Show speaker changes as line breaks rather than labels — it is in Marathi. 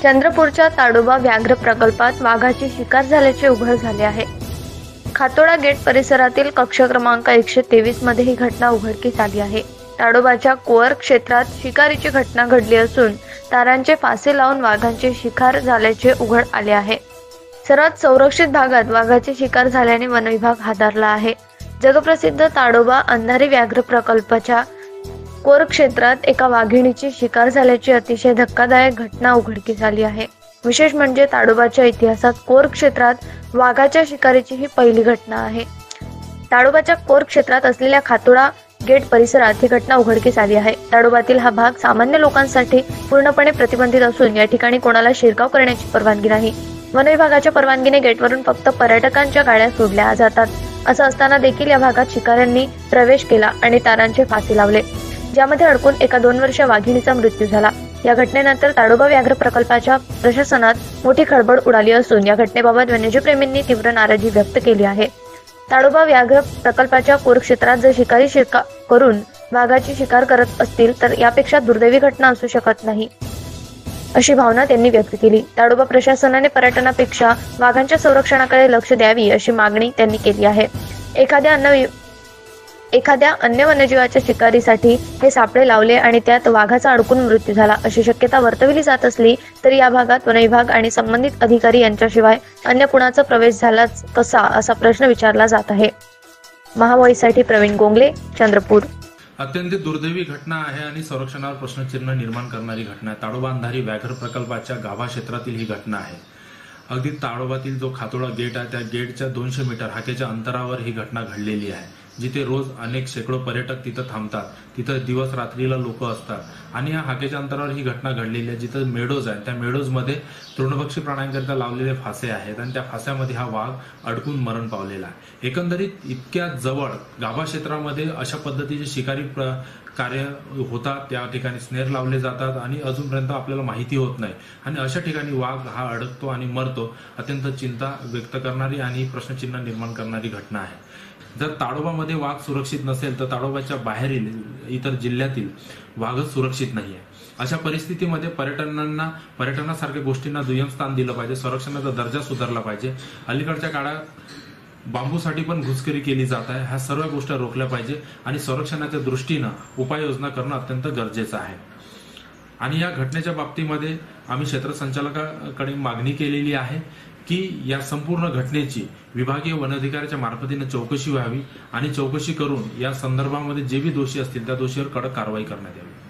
चंद्रपूरच्या ताडोबा व्याघ्र प्रकल्पात वाघाची शिकार झाल्याचे उघड झाले आहे. खातोडा गेट परिसरातील कक्ष क्रमांक 123 मध्ये ही घटना उघडकीस आली आहे. ताडोबाच्या कोअर क्षेत्रात शिकारीची घटना घडली असून तारांचे फासे लावून वाघांची शिकार झाल्याचे उघड आले आहे. सर्वात संरक्षित भागात वाघाची शिकार झाल्याने वनविभाग हादरला आहे. जगप्रसिद्ध ताडोबा अंधारी व्याघ्र प्रकल्पाच्या कोर क्षेत्रात एका वाघिणीची शिकार झाल्याची अतिशय धक्कादायक घटना उघडकीस आली आहे. विशेष म्हणजे ताडोबाच्या इतिहासात कोर क्षेत्रात वाघाच्या शिकारीची ही पहिली घटना आहे. ताडोबाच्या कोर क्षेत्रात असलेल्या खातोडा गेट परिसरात ही घटना उघडकीस आली आहे. ताडोबातील हा भाग सामान्य लोकांसाठी पूर्णपणे प्रतिबंधित असून या ठिकाणी कोणाला शिरकाव करण्याची परवानगी नाही. वन विभागाच्या परवानगीने गेटवरून फक्त पर्यटकांच्या गाड्या सोडल्या जातात. असं असताना देखील या भागात शिकाऱ्यांनी प्रवेश केला आणि तारांचे फासे लावले, ज्यामध्ये अडकून एका 2 वर्षीय वाघिणीचा मृत्यू झाला. या घटनेनंतर ताडोबा व्याघ्र प्रकल्पाच्या प्रशासनात मोठी खळबळ उडाली असून या घटनेबाबत वन्यजीवप्रेमींनी तीव्र नाराजी व्यक्त केली आहे. ताडोबा व्याघ्र प्रकल्पाच्या कोर क्षेत्रात जर शिकारी शिकार करून वाघाची शिकार करत असतील तर यापेक्षा दुर्दैवी घटना असू शकत नाही, अशी भावना त्यांनी व्यक्त केली. ताडोबा प्रशासनाने पर्यटनापेक्षा वाघांच्या संरक्षणाकडे लक्ष द्यावी अशी मागणी त्यांनी केली आहे. एखाद्या अन्य वन्यजीवाच्या शिकारीसाठी हे सापळे लावले आणि त्यात वाघाचा अडकून मृत्यू झाला अशी शक्यता वर्तवली जात असली तरी या भागात वनविभाग आणि संबंधित अधिकारी यांच्याशिवाय अन्य कुणाचा प्रवेश झालाच कसा असा प्रश्न विचारला जात आहे. महावाईसाठी प्रवीण गोंगले, चंद्रपूर.
अत्यंत दुर्दैवी घटना आहे आणि संरक्षणावर प्रश्नचिन्ह निर्माण करणारी घटना आहे. ताडोबा अंधारी व्याघ्र प्रकल्पाच्या गाभा क्षेत्रातील ही घटना आहे. अगदी ताडोबातील जो खातोडा गेट आहे त्या गेटच्या 200 मीटर हाकेच्या अंतरावर ही घटना घडलेली आहे, जिथे रोज अनेक शेकडो पर्यटक तिथं थांबतात. तिथं दिवस रात्रीला लोक असतात आणि या हाकेच्या अंतरावर ही घटना घडलेली आहे. जिथं मेडोज आहे त्या मेडोजमध्ये तृणभक्षी प्राण्यांकरिता लावलेले फासे आहेत आणि त्या फास्यामध्ये हा वाघ अडकून मरण पावलेला आहे. एकंदरीत इतक्या जवळ गाभा क्षेत्रामध्ये अशा पद्धतीचे शिकारी कार्य होतात, त्या ठिकाणी स्नेर लावले जातात आणि अजूनपर्यंत आपल्याला माहिती होत नाही आणि अशा ठिकाणी वाघ हा अडकतो आणि मरतो. अत्यंत चिंता व्यक्त करणारी आणि प्रश्नचिन्ह निर्माण करणारी घटना आहे. जर ताडोबामध्ये वाघ सुरक्षित नसेल तर ताडोबाच्या बाहेरील इतर जिल्ह्यातील वाघच सुरक्षित नाहीये. अशा परिस्थितीमध्ये पर्यटनासारख्या गोष्टींना दुय्यम स्थान दिलं पाहिजे. संरक्षणाचा दर्जा सुधारला पाहिजे. अलीकडच्या काळात बांबूसाठी पण घुसखोरी केली जात आहे. ह्या सर्व गोष्टी रोखल्या पाहिजे आणि संरक्षणाच्या दृष्टीनं उपाययोजना करणं अत्यंत गरजेचं आहे. आणि या घटनेच्या बाबतीमध्ये आम्ही क्षेत्र संचालकाकडे मागणी केलेली आहे की या संपूर्ण घटनेची विभागीय वन अधिकाऱ्याच्या मार्फतीने चौकशी व्हावी आणि चौकशी करून या संदर्भामध्ये जे भी दोषी असतील त्या दोषीवर कडक कारवाई करण्यात यावी.